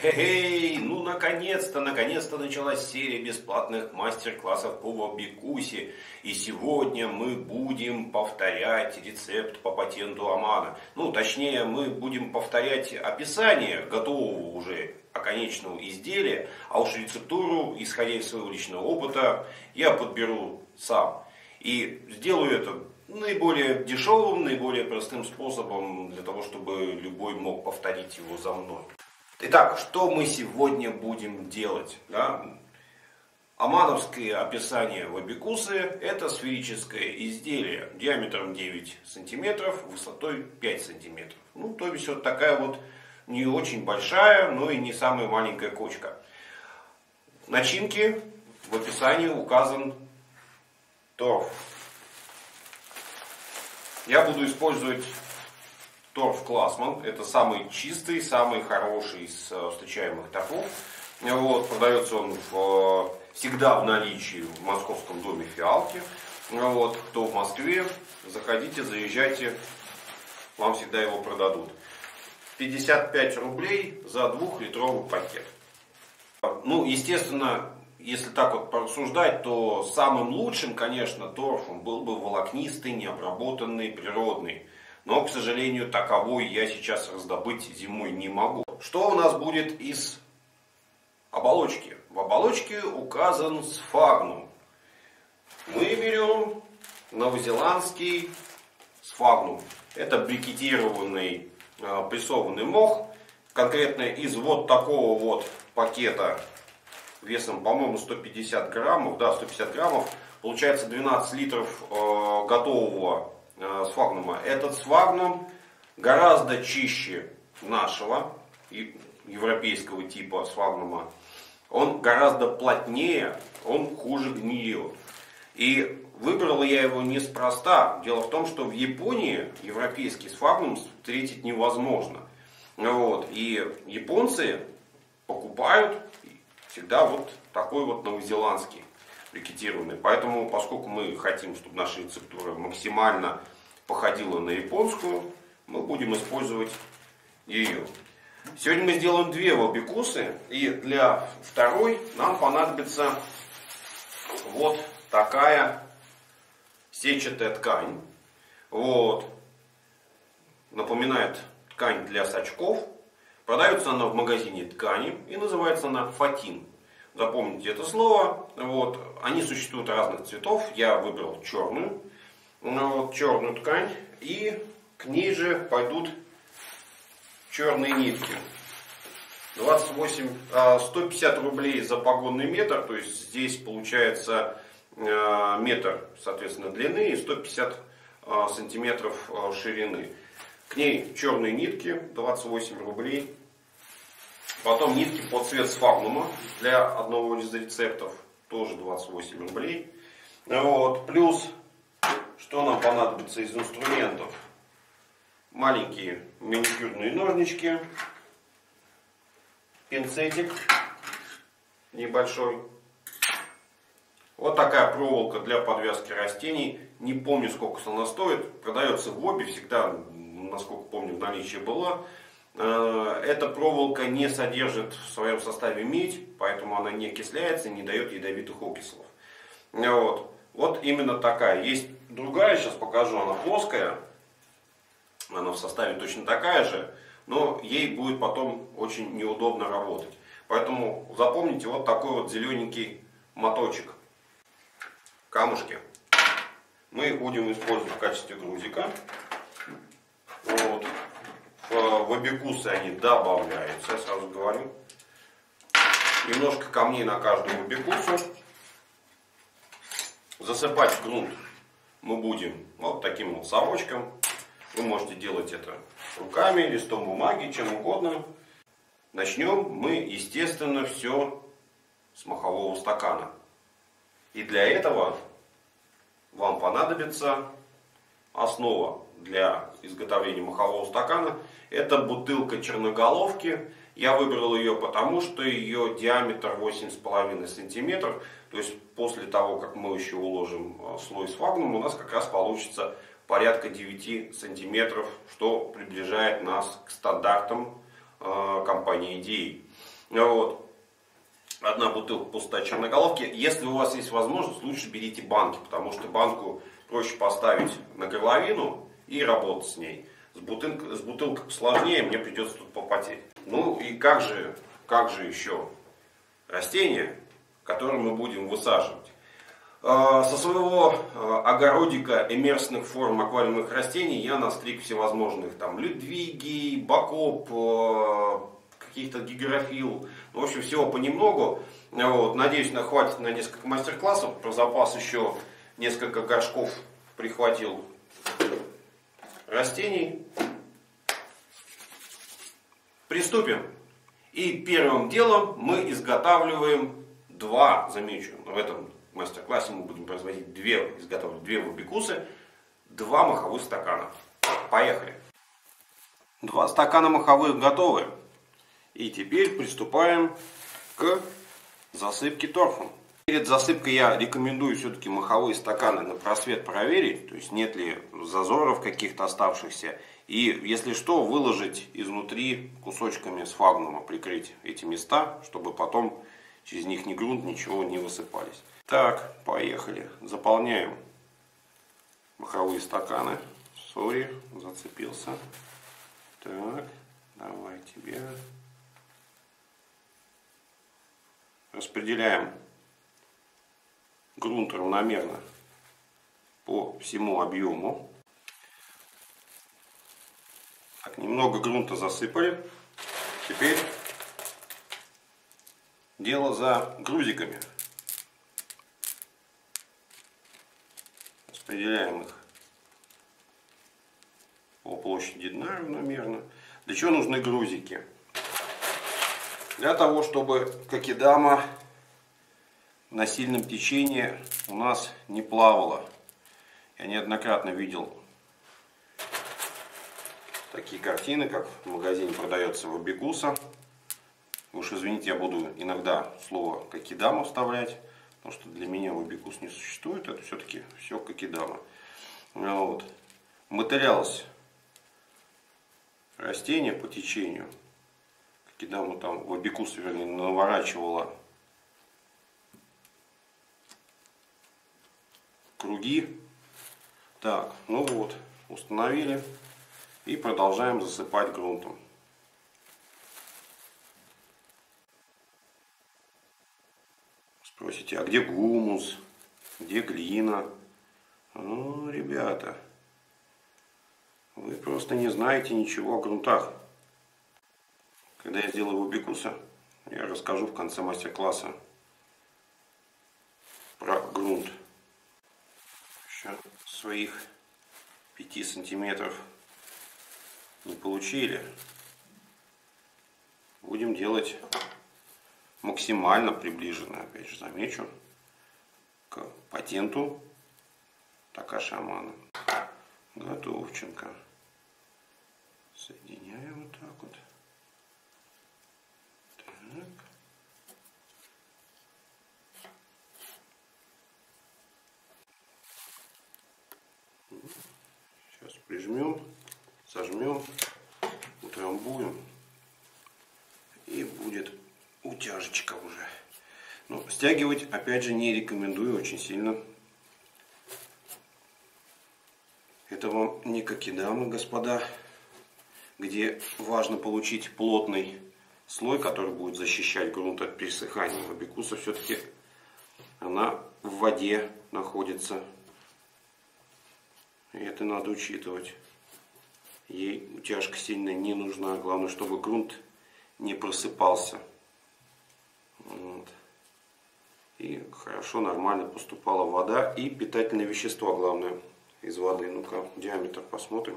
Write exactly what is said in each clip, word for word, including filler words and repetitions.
Хе-хей, ну наконец-то, наконец-то началась серия бесплатных мастер-классов по вобикусе. И сегодня мы будем повторять рецепт по патенту Амана. Ну, точнее, мы будем повторять описание готового уже оконечного изделия, а уж рецептуру, исходя из своего личного опыта, я подберу сам. И сделаю это наиболее дешевым, наиболее простым способом, для того, чтобы любой мог повторить его за мной. Итак, что мы сегодня будем делать? Да? Амановское описание вобикусы – это сферическое изделие диаметром девять сантиметров, высотой пять сантиметров. Ну, то есть вот такая вот не очень большая, но и не самая маленькая кочка. Начинки в описании указан торф. Я буду использовать торф Классман. Это самый чистый, самый хороший из встречаемых торфов. Вот, продается он в, всегда в наличии в московском доме Фиалки. Вот, кто в Москве, заходите, заезжайте, вам всегда его продадут. пятьдесят пять рублей за двухлитровый пакет. Ну, естественно, если так вот порассуждать, то самым лучшим, конечно, торфом был бы волокнистый, необработанный, природный. Но, к сожалению, таковой я сейчас раздобыть зимой не могу. Что у нас будет из оболочки? В оболочке указан сфагнум. Мы берем новозеландский сфагнум. Это брикетированный э, прессованный мох. Конкретно из вот такого вот пакета весом, по-моему, сто пятьдесят граммов. Да, сто пятьдесят граммов. Получается двенадцать литров э, готового сфагнума. Этот сфагнум гораздо чище нашего европейского типа сфагнума. Он гораздо плотнее, он хуже гниет. И выбрал я его неспроста. Дело в том, что в Японии европейский сфагнум встретить невозможно. Вот. И японцы покупают всегда вот такой вот новозеландский брикетированный. Поэтому, поскольку мы хотим, чтобы наша рецептура максимально походила на японскую, мы будем использовать ее. Сегодня мы сделаем две вобикусы, и для второй нам понадобится вот такая сетчатая ткань. Вот. Напоминает ткань для сачков. Продается она в магазине ткани и называется она фатин. Запомните это слово. Вот. Они существуют разных цветов. Я выбрал черную. Вот, черную ткань. И к ней же пойдут черные нитки. двадцать восемь, сто пятьдесят рублей за погонный метр. То есть здесь получается метр, соответственно, длины и сто пятьдесят сантиметров ширины. К ней черные нитки, двадцать восемь рублей. Потом нитки под цвет сфагнума для одного из рецептов, тоже двадцать восемь рублей. Вот. Плюс, что нам понадобится из инструментов? Маленькие маникюрные ножнички, пинцетик небольшой. Вот такая проволока для подвязки растений. Не помню, сколько она стоит. Продается в Воби, всегда, насколько помню, в наличии была. Эта проволока не содержит в своем составе медь, поэтому она не окисляется и не дает ядовитых окислов. Вот. Вот именно такая. Есть другая, сейчас покажу, она плоская. Она в составе точно такая же, но ей будет потом очень неудобно работать. Поэтому запомните вот такой вот зелененький моточек. Камушки. Мы их будем использовать в качестве грузика. Вот. В вобикусы они добавляются, я сразу говорю. Немножко камней на каждую вобикусу. Засыпать в грунт мы будем вот таким вот совочком. Вы можете делать это руками, листом бумаги, чем угодно. Начнем мы, естественно, все с мохового стакана. И для этого вам понадобится основа для изготовления мохового стакана. Это бутылка черноголовки. Я выбрал ее потому, что ее диаметр восемь с половиной сантиметров. То есть после того, как мы еще уложим слой сфагнума, у нас как раз получится порядка девяти сантиметров, что приближает нас к стандартам э, компании Идеи. Вот. Одна бутылка пустая черноголовки. Если у вас есть возможность, лучше берите банки, потому что банку проще поставить на горловину и работать с ней. С бутылкой, с бутылкой посложнее, мне придется тут попотеть. Ну и как же, как же еще растения, которые мы будем высаживать? Со своего огородика эмерсных форм аквариумных растений я настриг всевозможных там Людвиги, Бакоп, каких-то гигрофил. В общем, всего понемногу. Вот. Надеюсь, на хватит на несколько мастер-классов. Про запас еще несколько горшков прихватил растений. Приступим. И первым делом мы изготавливаем два, замечу, в этом мастер-классе мы будем производить две, изготавливать две вобикусы, два маховых стакана. Поехали. Два стакана маховых готовы. И теперь приступаем к засыпке торфом. Перед засыпкой я рекомендую все-таки маховые стаканы на просвет проверить, то есть нет ли зазоров каких-то оставшихся. И если что, выложить изнутри кусочками сфагнума, прикрыть эти места, чтобы потом через них ни грунт, ничего не высыпались. Так, поехали. Заполняем маховые стаканы. Сори, зацепился. Так, давай тебе. Распределяем грунт равномерно по всему объему. Так, немного грунта засыпали. Теперь дело за грузиками. Распределяем их по площади дна равномерно. Для чего нужны грузики? Для того, чтобы кокидама на сильном течении у нас не плавала. Я неоднократно видел такие картины, как в магазине продается вобикуса. Уж извините, я буду иногда слово кокидама вставлять, потому что для меня вобикус не существует, это все-таки все кокидама. Вот. Мотылялось растение по течению. Кокидаму там вобикус, вернее, наворачивала круги. Так, ну вот, установили и продолжаем засыпать грунтом. Спросите, а где гумус, где глина? Ну, ребята, вы просто не знаете ничего о грунтах. Когда я сделаю вобикуса, я расскажу в конце мастер-класса про грунт. Еще своих пяти сантиметров не получили. Будем делать максимально приближенно, опять же замечу, к патенту Такаши Амано. Готовченко. Соединяем вот так вот. Так. Сейчас прижмем, сожмем, утрамбуем, и будет утяжечка уже. Но стягивать, опять же, не рекомендую очень сильно. Это вам не кокидама, господа, где важно получить плотный слой, который будет защищать грунт от пересыхания. Вобикуса все-таки она в воде находится. И это надо учитывать. Ей утяжка сильно не нужна. Главное, чтобы грунт не просыпался. Вот. И хорошо, нормально поступала вода и питательные вещества, главное, из воды. Ну-ка, диаметр посмотрим.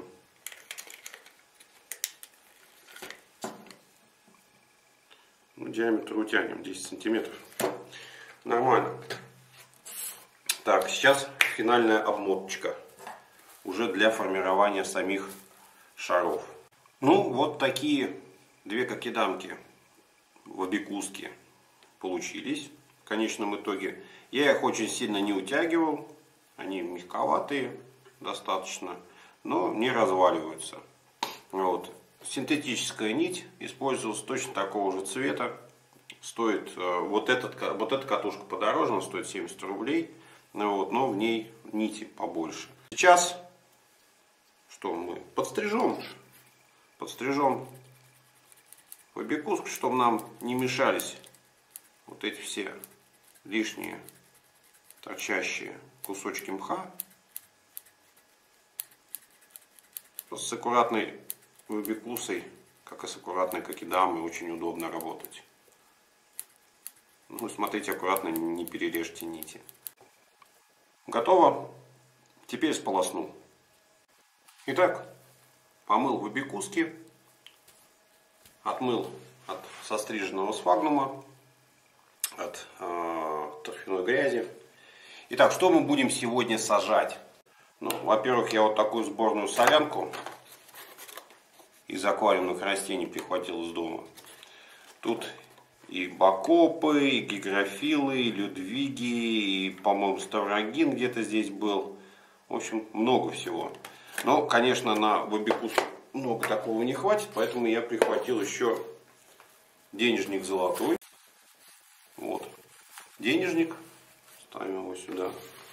Ну, диаметр утянем десять сантиметров. Нормально. Так, сейчас финальная обмоточка. Уже для формирования самих шаров. Ну, вот такие две кокидамки вобикуски получились в конечном итоге. Я их очень сильно не утягивал. Они мягковатые достаточно, но не разваливаются. Вот. Синтетическая нить использовалась точно такого же цвета, стоит, вот, этот, вот эта катушка подороже, она стоит семьдесят рублей, вот, но в ней нити побольше. Сейчас что мы подстрижем, подстрижем фабикуску, чтобы нам не мешались вот эти все лишние торчащие кусочки мха. Просто с аккуратной фабикусой, как и с аккуратной кокидамой, очень удобно работать. Ну, смотрите, аккуратно не перережьте нити. Готово. Теперь сполосну. Итак, помыл фабикуски, отмыл от состриженного сфагнума, от э, торфяной грязи. Итак, что мы будем сегодня сажать? Ну, во-первых, я вот такую сборную солянку из аквариумных растений прихватил из дома. Тут и бакопы, и гигрофилы, и людвиги, и, по-моему, ставрогин где-то здесь был. В общем, много всего. Но, конечно, на бобикус много такого не хватит, поэтому я прихватил еще денежник золотой. Вот. Денежник. Ставим его сюда.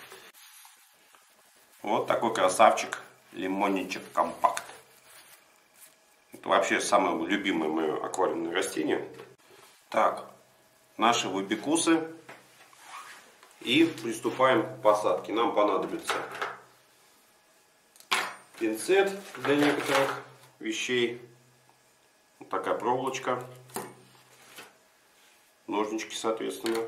Вот такой красавчик. Лимонничек компакт. Это вообще самое любимое мое аквариумное растение. Так, наши бобикусы. И приступаем к посадке. Нам понадобится пинцет для некоторых вещей. Вот такая проволочка. Ножнички, соответственно.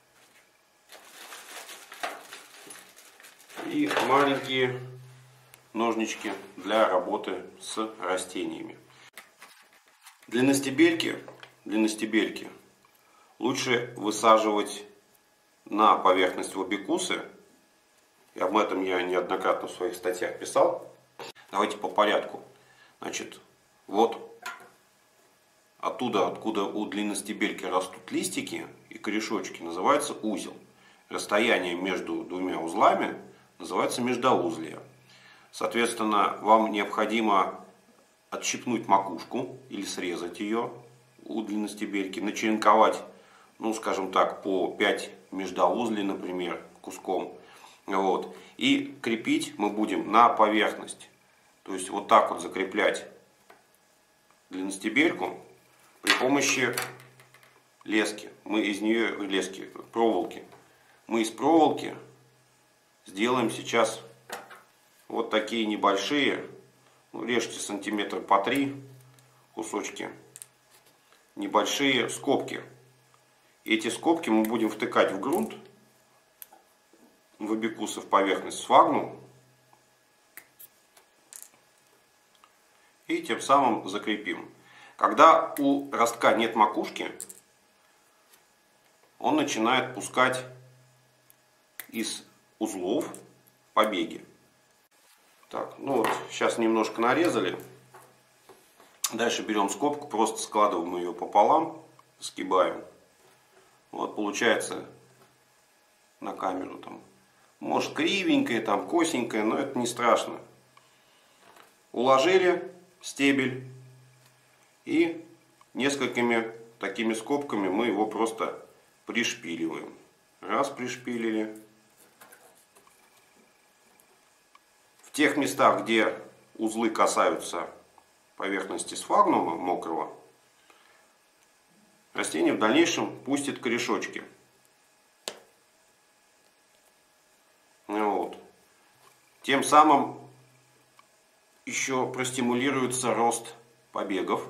И маленькие ножнички для работы с растениями. Длинностебельки, длинностебельки лучше высаживать на поверхность бобикусы. И об этом я неоднократно в своих статьях писал. Давайте по порядку. Значит, вот оттуда, откуда у длинностебельки растут листики и корешочки, называется узел. Расстояние между двумя узлами называется междоузлие. Соответственно, вам необходимо отщипнуть макушку или срезать ее у длинностебельки, начеренковать, ну, скажем так, по пять междоузлей, например, куском. Вот. И крепить мы будем на поверхность. То есть вот так вот закреплять длинностебельку при помощи лески. Мы из нее, лески, проволоки. Мы из проволоки сделаем сейчас вот такие небольшие, ну, режьте сантиметр по три кусочки, небольшие скобки. Эти скобки мы будем втыкать в грунт, в бобикусы, в поверхность сфагнум. И тем самым закрепим. Когда у ростка нет макушки, он начинает пускать из узлов побеги. Так, ну вот, сейчас немножко нарезали. Дальше берем скобку, просто складываем ее пополам, сгибаем. Вот получается на камеру там. Может кривенькая, там косенькая, но это не страшно. Уложили стебель и несколькими такими скобками мы его просто пришпиливаем. Раз пришпилили. В тех местах, где узлы касаются поверхности сфагнума мокрого, растение в дальнейшем пустит корешочки. Вот. Тем самым еще простимулируется рост побегов.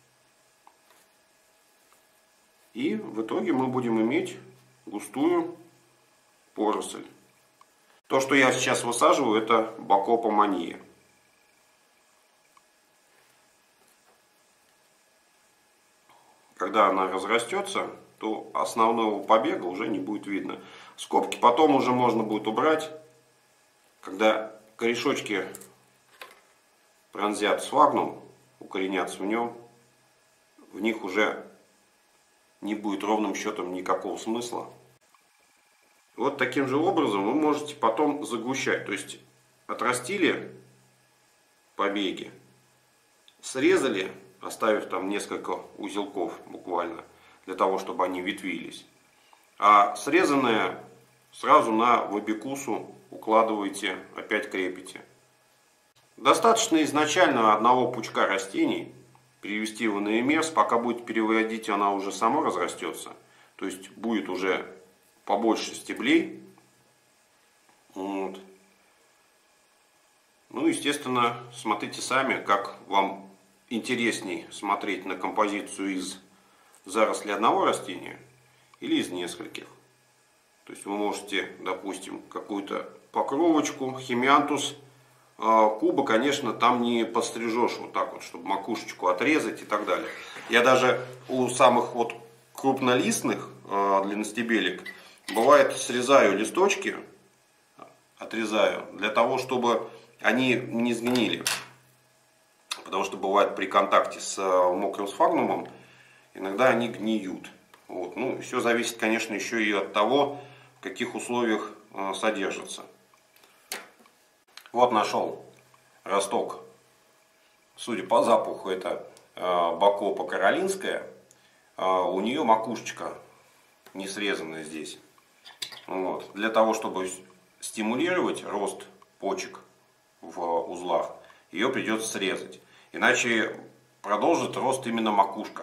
И в итоге мы будем иметь густую поросль. То, что я сейчас высаживаю, это бакопа мания. Когда она разрастется, то основного побега уже не будет видно. Скобки потом уже можно будет убрать, когда корешочки пронзят сфагнум, укоренятся в нем, в них уже не будет ровным счетом никакого смысла. Вот таким же образом вы можете потом загущать. То есть отрастили побеги, срезали, оставив там несколько узелков буквально, для того, чтобы они ветвились. А срезанное сразу на вабикусу укладываете, опять крепите. Достаточно изначально одного пучка растений перевести его на эмерс. Пока будете переводить, она уже сама разрастется. То есть будет уже побольше стеблей. Вот. Ну, естественно, смотрите сами, как вам интересней смотреть на композицию из зарослей одного растения или из нескольких. То есть вы можете, допустим, какую-то покровочку, химиантус, куба, конечно, там не подстрижешь вот так вот, чтобы макушечку отрезать и так далее. Я даже у самых вот крупнолистных длинностебелек бывает срезаю листочки, отрезаю, для того, чтобы они не сгнили. Потому что бывает при контакте с мокрым сфагнумом иногда они гниют. Вот. Ну, все зависит, конечно, еще и от того, в каких условиях содержится. Вот нашел росток. Судя по запаху, это бакопа каролинская. У нее макушечка не срезанная здесь. Вот. Для того, чтобы стимулировать рост почек в узлах, ее придется срезать. Иначе продолжит рост именно макушка.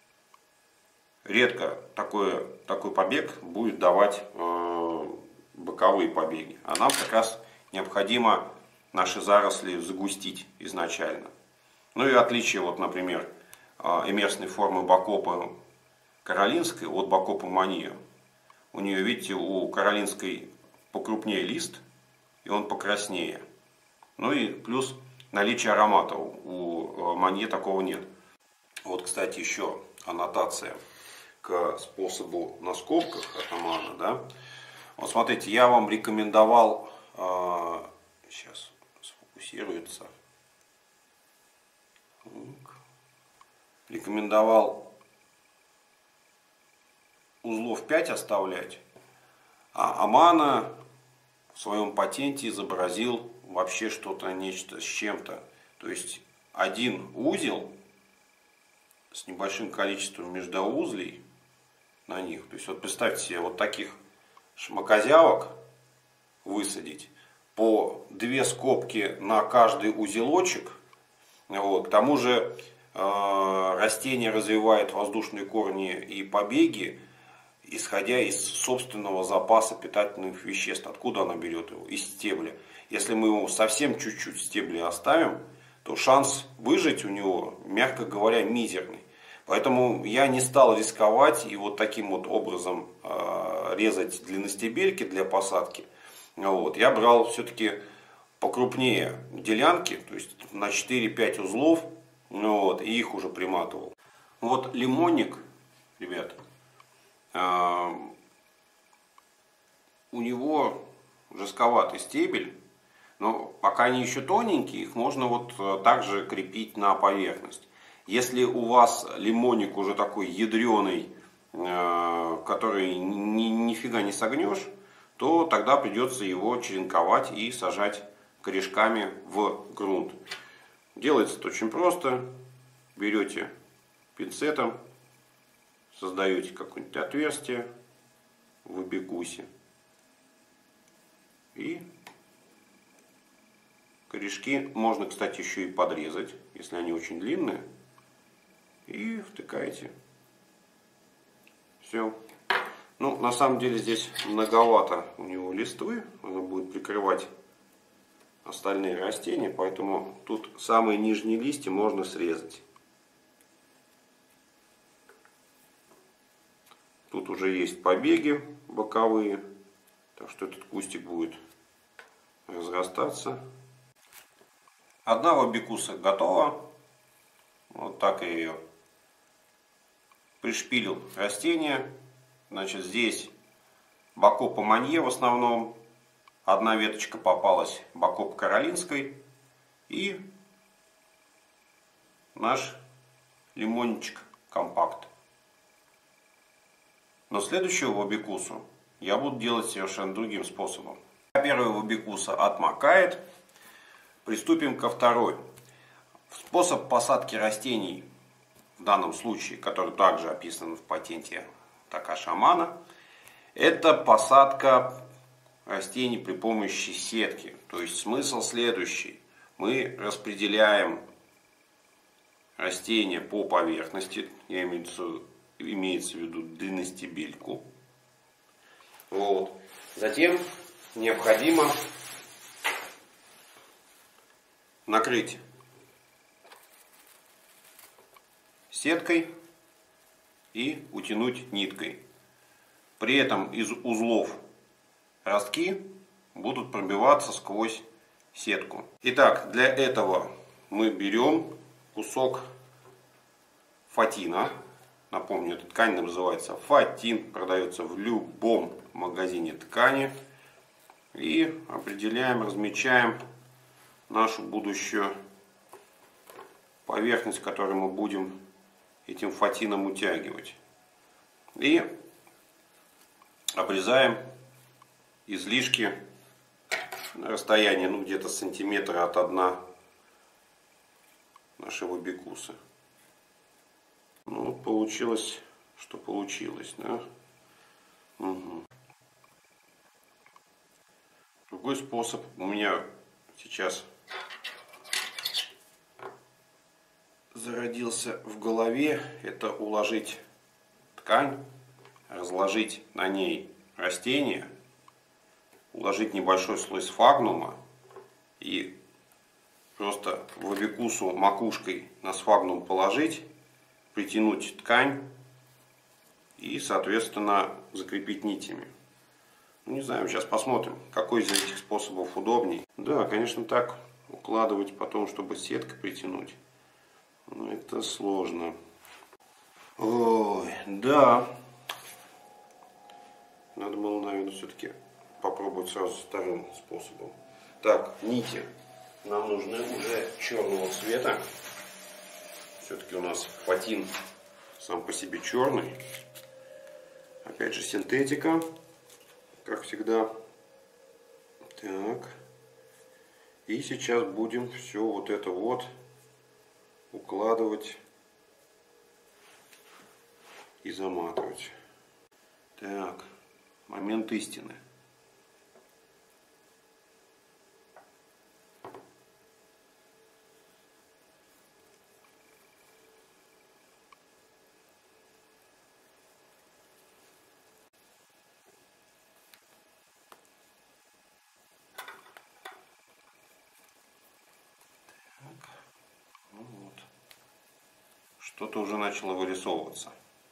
Редко такой, такой побег будет давать э, боковые побеги. А нам как раз необходимо наши заросли загустить изначально. Ну и отличие, вот, например, эмерсной формы бакопы каролинской от бакопы мания. У нее, видите, у каролинской покрупнее лист, и он покраснее. Ну и плюс наличие аромата. У манье такого нет. Вот, кстати, еще аннотация к способу на скобках от Амана. Да? Вот смотрите, я вам рекомендовал, э, сейчас сфокусируется, рекомендовал узлов пять оставлять, а Амана в своем патенте изобразил вообще что-то, нечто с чем-то. То есть один узел с небольшим количеством междоузлей на них. То есть вот представьте себе вот таких шмакозявок высадить, по две скобки на каждый узелочек. Вот. К тому же э, растение развивает воздушные корни и побеги, исходя из собственного запаса питательных веществ. Откуда она берет его? Из стебля. Если мы его совсем чуть-чуть стебля оставим, то шанс выжить у него, мягко говоря, мизерный. Поэтому я не стал рисковать и вот таким вот образом э, резать длинностебельки для посадки. Вот. Я брал все-таки покрупнее делянки, то есть на четыре-пять узлов, вот, и их уже приматывал. Вот лимонник, ребят, э, у него жестковатый стебель, но пока они еще тоненькие, их можно вот также крепить на поверхность. Если у вас лимонник уже такой ядреный, э, который ни, нифига не согнешь, то тогда придется его черенковать и сажать корешками в грунт. Делается это очень просто. Берете пинцетом, создаете какое-нибудь отверстие в вабикусе и корешки можно, кстати, еще и подрезать, если они очень длинные, и втыкаете. Все. Ну, на самом деле здесь многовато у него листвы, она будет прикрывать остальные растения, поэтому тут самые нижние листья можно срезать. Тут уже есть побеги боковые, так что этот кустик будет разрастаться. Одна вабикуса готова. Вот так я ее пришпилил растение. Значит, здесь бакопа манье в основном. Одна веточка попалась бакопа каролинской. И наш лимончик компакт. Но следующую вабикусу я буду делать совершенно другим способом. Первая вабикуса отмокает. Приступим ко второй. Способ посадки растений в данном случае, который также описан в патенте Такаши Амано, это посадка растений при помощи сетки. То есть смысл следующий. Мы распределяем растения по поверхности, я имеется, имеется в виду длинностебельку. Вот. Затем необходимо накрыть сеткой и утянуть ниткой. При этом из узлов ростки будут пробиваться сквозь сетку. Итак, для этого мы берем кусок фатина. Напомню, эта ткань называется фатин, продается в любом магазине ткани. И определяем, размечаем нашу будущую поверхность, которую мы будем этим фатином утягивать. И обрезаем излишки на расстоянии, ну, где-то сантиметра от дна нашего бикуса. Ну, получилось, что получилось, да? Угу. Другой способ у меня сейчас зародился в голове, это уложить ткань, разложить на ней растение, уложить небольшой слой сфагнума и просто в абикусу макушкой на сфагнум положить, притянуть ткань и, соответственно, закрепить нитями. Ну, не знаю, сейчас посмотрим, какой из этих способов удобней. Да, конечно, так укладывать потом, чтобы сеткой притянуть. Но это сложно. Ой, да. Надо было, наверное, все-таки попробовать сразу вторым способом. Так, нити нам нужны уже черного цвета. Все-таки у нас фатин сам по себе черный. Опять же синтетика, как всегда. Так. И сейчас будем все вот это вот укладывать и заматывать. Так, момент истины. Что-то уже начало вырисовываться.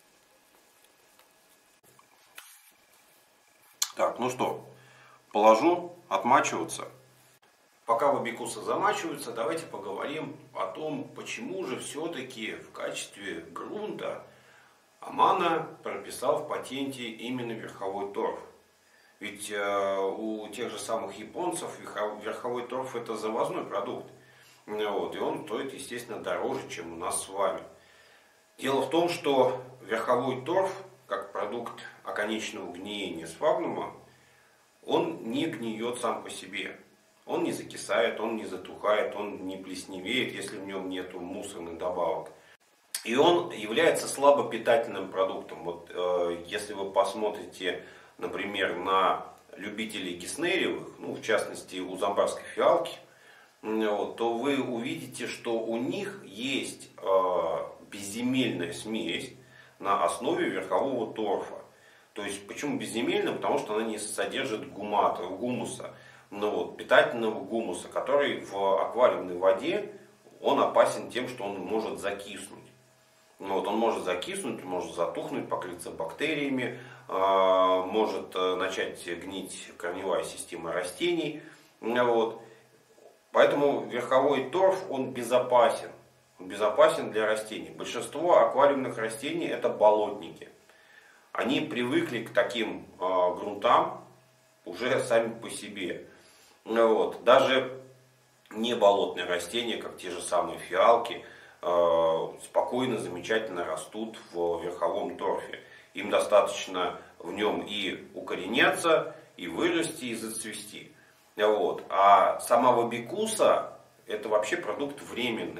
Так, ну что, положу отмачиваться. Пока абикусы замачиваются, давайте поговорим о том, почему же все-таки в качестве грунта Амано прописал в патенте именно верховой торф. Ведь э, у тех же самых японцев верховой торф это завозной продукт. Вот, и он стоит, естественно, дороже, чем у нас с вами. Дело в том, что верховой торф, как продукт оконечного гниения сфагнума, он не гниет сам по себе. Он не закисает, он не затухает, он не плесневеет, если в нем нет мусорных добавок. И он является слабопитательным продуктом. Вот, э, если вы посмотрите, например, на любителей геснериевых, ну, в частности, у замбарской фиалки, вот, то вы увидите, что у них есть э, безземельная смесь на основе верхового торфа. То есть, почему безземельная? Потому что она не содержит гумата, гумуса, ну, вот, питательного гумуса, который в аквариумной воде, он опасен тем, что он может закиснуть. Ну, вот, он может закиснуть, может затухнуть, покрыться бактериями, э, может начать гнить корневая система растений. Вот. Поэтому верховой торф, он безопасен. Он безопасен для растений. Большинство аквариумных растений это болотники. Они привыкли к таким э, грунтам уже сами по себе. Вот. Даже не болотные растения, как те же самые фиалки, э, спокойно, замечательно растут в верховом торфе. Им достаточно в нем и укореняться, и вырасти, и зацвести. Вот. А сама абикуса это вообще продукт временный.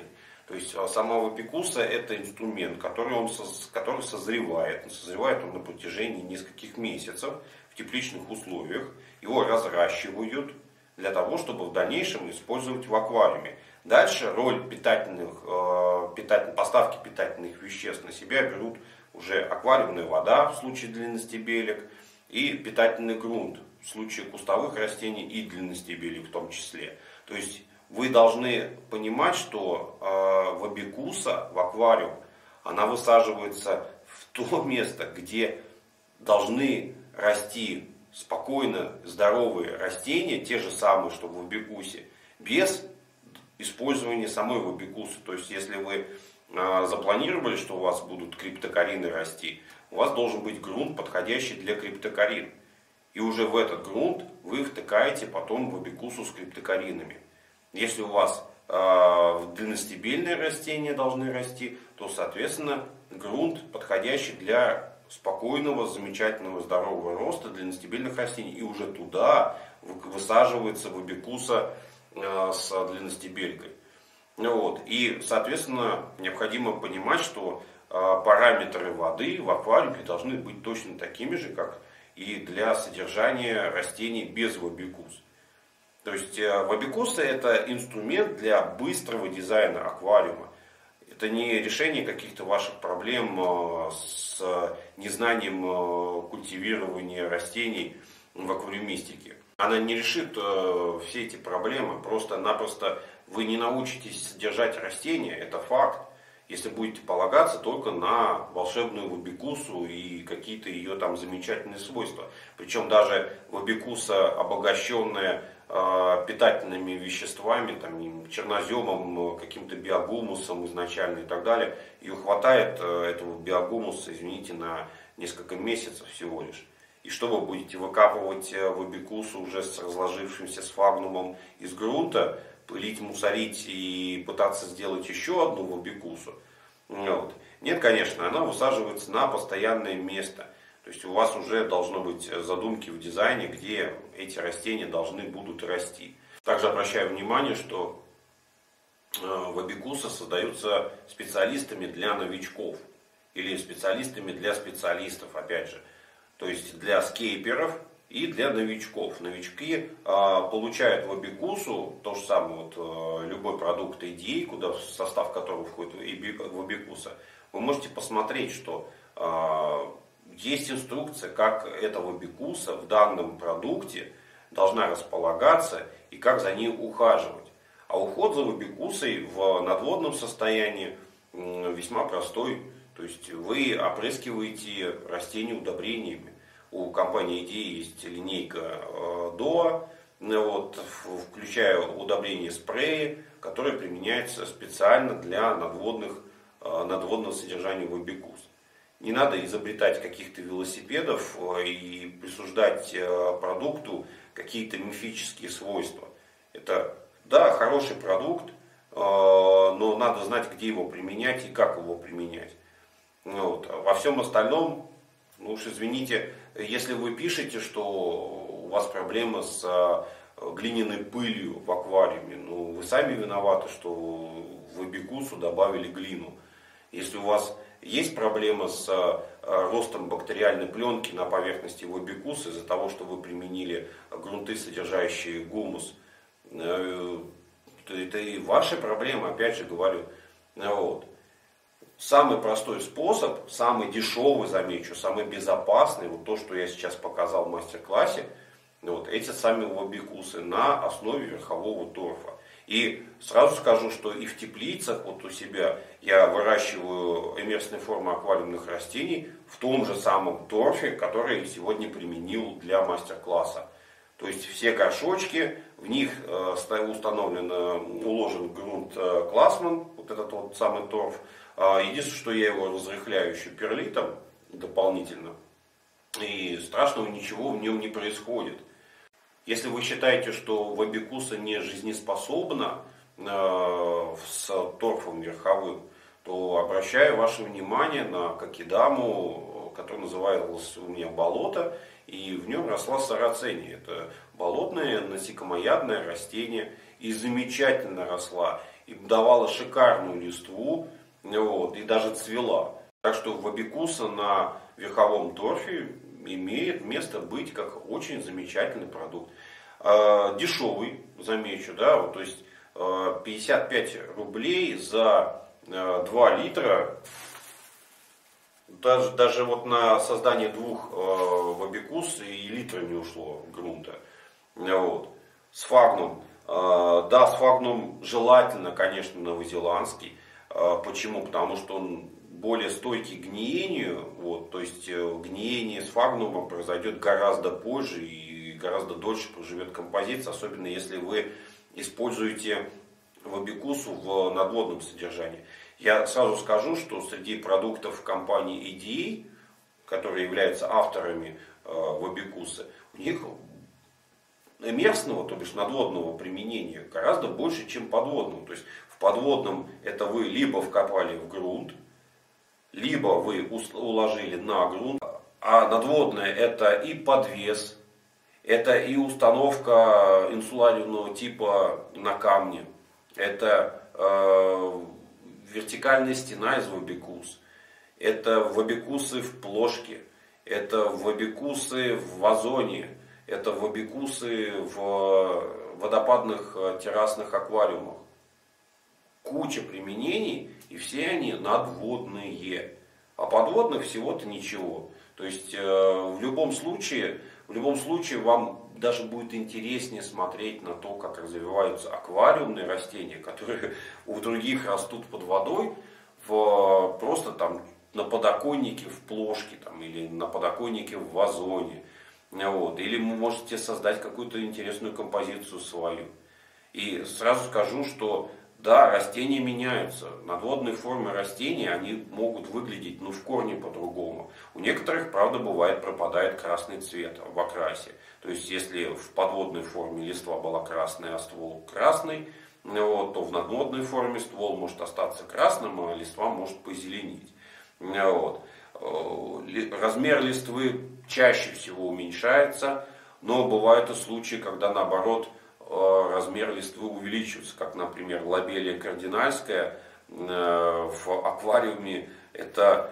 То есть сама вабикуса это инструмент, который, он, который созревает. Созревает он на протяжении нескольких месяцев в тепличных условиях. Его разращивают для того, чтобы в дальнейшем использовать в аквариуме. Дальше роль питательных, э, питатель, поставки питательных веществ на себя берут уже аквариумная вода в случае длинностебелек и питательный грунт в случае кустовых растений и длинностебелек в том числе. То есть вы должны понимать, что э, вабикуса в аквариум, она высаживается в то место, где должны расти спокойно здоровые растения, те же самые, что в вабикусе, без использования самой вабикусы. То есть если вы э, запланировали, что у вас будут криптокарины расти, у вас должен быть грунт, подходящий для криптокарин. И уже в этот грунт вы втыкаете потом вабикусу с криптокаринами. Если у вас э, длинностебельные растения должны расти, то, соответственно, грунт подходящий для спокойного, замечательного, здорового роста длинностебельных растений. И уже туда высаживается вабикуса э, с длинностебелькой. Вот. И, соответственно, необходимо понимать, что э, параметры воды в аквариуме должны быть точно такими же, как и для содержания растений без вабикус. То есть вабикуса это инструмент для быстрого дизайна аквариума. Это не решение каких-то ваших проблем с незнанием культивирования растений в аквариумистике. Она не решит все эти проблемы. Просто-напросто вы не научитесь содержать растения, это факт, если будете полагаться только на волшебную вабикусу и какие-то ее там замечательные свойства. Причем даже вабикуса, обогащенная э, питательными веществами, там, черноземом, каким-то биогумусом изначально и так далее, ее хватает, э, этого биогумуса, извините, на несколько месяцев всего лишь. И что вы будете выкапывать вабикусу уже с разложившимся сфагнумом из грунта, пылить, мусорить и пытаться сделать еще одну вабикусу? Вот. Нет, конечно, она высаживается на постоянное место. То есть у вас уже должны быть задумки в дизайне, где эти растения должны будут расти. Также обращаю внимание, что вабикуса создаются специалистами для новичков или специалистами для специалистов, опять же. То есть для скейперов и для новичков. Новички э, получают вабикусу, то же самое, вот, э, любой продукт эй ди эй, куда, в состав которого входит вабикуса. Вы можете посмотреть, что э, есть инструкция, как эта вабикуса в данном продукте должна располагаться и как за ней ухаживать. А уход за вабикусой в надводном состоянии э, весьма простой. То есть вы опрыскиваете растения удобрениями. У компании эй ди эй есть линейка э, ДОА, вот, включая удобрения спреи, которые применяются специально для надводных, э, надводного содержания вабикус. Не надо изобретать каких-то велосипедов э, и присуждать э, продукту какие-то мифические свойства. Это, да, хороший продукт, э, но надо знать, где его применять и как его применять. Вот. Во всем остальном, ну уж извините, если вы пишете, что у вас проблемы с глиняной пылью в аквариуме, ну вы сами виноваты, что в вабикусу добавили глину. Если у вас есть проблема с ростом бактериальной пленки на поверхности вабикуса из-за того, что вы применили грунты, содержащие гумус, то это и ваши проблемы, опять же говорю. Вот. Самый простой способ, самый дешевый, замечу, самый безопасный, вот то, что я сейчас показал в мастер-классе, вот, эти сами вабикусы на основе верхового торфа. И сразу скажу, что и в теплицах, вот у себя, я выращиваю эмерсные формы аквариумных растений в том же самом торфе, который я сегодня применил для мастер-класса. То есть все горшочки, в них установлен, уложен грунт Классман, вот этот вот самый торф. Единственное, что я его разрыхляю еще перлитом дополнительно. И страшного ничего в нем не происходит. Если вы считаете, что вабикуса не жизнеспособна э, с торфом верховым, то обращаю ваше внимание на кокидаму, которая называлась у меня болото, и в нем росла сарацения. Это болотное насекомоядное растение, и замечательно росла. и давала шикарную листву, вот, и даже цвела. Так что вабикуса на верховом торфе имеет место быть как очень замечательный продукт. Э, дешевый, замечу, да, вот, то есть э, пятьдесят пять рублей за э, два литра. Даже, даже вот на создание двух э, вабикус и литра не ушло грунта. Вот. Сфагнум. Э, да, сфагнум желательно, конечно, новозеландский. Э, почему? Потому что он более стойкий к гниению. Вот, то есть э, гниение сфагнума произойдет гораздо позже и гораздо дольше проживет композиция. Особенно если вы используете вабикусу в надводном содержании. Я сразу скажу, что среди продуктов компании и ди эй, которые являются авторами э, вабикусы, у них эмерсного, то бишь надводного применения гораздо больше, чем подводного. То есть в подводном это вы либо вкопали в грунт, либо вы уложили на грунт, а надводное это и подвес, это и установка инсулариумного типа на камне, это э, вертикальная стена из вабикус, это вабикусы в плошке, это вабикусы в вазоне, это вабикусы в водопадных террасных аквариумах. Куча применений, и все они надводные. А подводных всего-то ничего. То есть в любом случае, в любом случае вам даже будет интереснее смотреть на то, как развиваются аквариумные растения, которые у других растут под водой, в, просто там на подоконнике в плошке там, или на подоконнике в вазоне. Вот. Или вы можете создать какую-то интересную композицию свою. И сразу скажу, что да, растения меняются. Надводные формы растений, они могут выглядеть ну, в корне по-другому. У некоторых, правда, бывает пропадает красный цвет в окрасе. То есть, если в подводной форме листва была красная, а ствол красный, вот, то в надводной форме ствол может остаться красным, а листва может позеленеть. Вот. Размер листвы чаще всего уменьшается, но бывают и случаи, когда наоборот размер листвы увеличивается, как, например, лобелия кардинальская в аквариуме это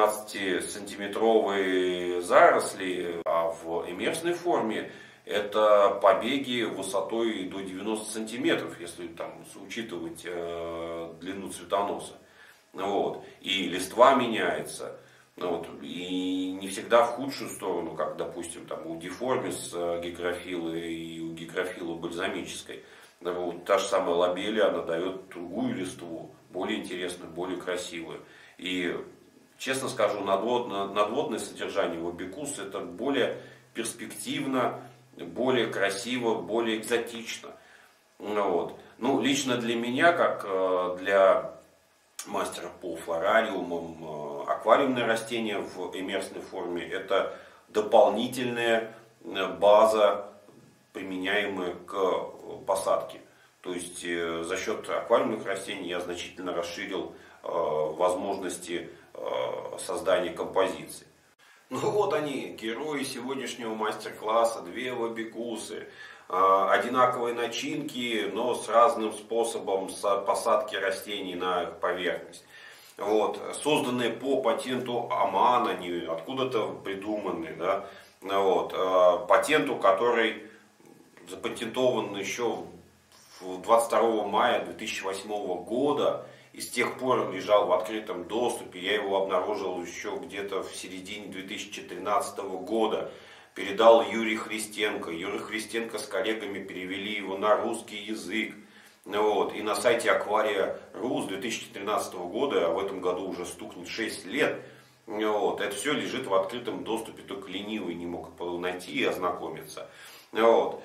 пятнадцатисантиметровые заросли, а в эмерсной форме это побеги высотой до девяноста сантиметров, если там учитывать э, длину цветоноса. Вот. И листва меняется. Вот. И не всегда в худшую сторону, как, допустим, там, у деформис гигрофилы и у гигрофила бальзамической. Вот. Та же самая лобелия, она дает другую листву, более интересную, более красивую. И, честно скажу, надводное, надводное содержание вабикус это более перспективно, более красиво, более экзотично. Вот. Ну, лично для меня, как для мастера по флорариумам, аквариумные растения в эмерсной форме это дополнительная база, применяемая к посадке. То есть за счет аквариумных растений я значительно расширил возможности создания композиции. Ну вот они, герои сегодняшнего мастер-класса, две вабикусы. Одинаковые начинки, но с разным способом посадки растений на их поверхность. Вот. Созданные по патенту Аман, они откуда-то придуманы. Да? Вот. Патенту, который запатентован еще двадцать второго мая две тысячи восьмого года. И с тех пор он лежал в открытом доступе. Я его обнаружил еще где-то в середине две тысячи тринадцатого года. Передал Юрий Христенко. Юрий Христенко с коллегами перевели его на русский язык. Вот. И на сайте Аквария Рус две тысячи тринадцатого года, а в этом году уже стукнет шесть лет, вот. Это все лежит в открытом доступе, только ленивый не мог найти и ознакомиться. Вот.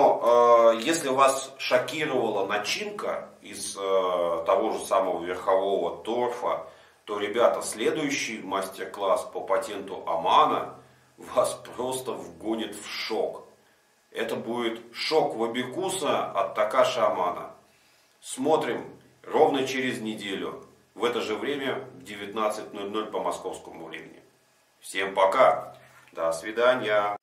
Но э, если вас шокировала начинка из э, того же самого верхового торфа, то, ребята, следующий мастер-класс по патенту Амана вас просто вгонит в шок. Это будет шок вабикуса от Такаши Амана. Смотрим ровно через неделю. В это же время в девятнадцать ноль ноль по московскому времени. Всем пока. До свидания.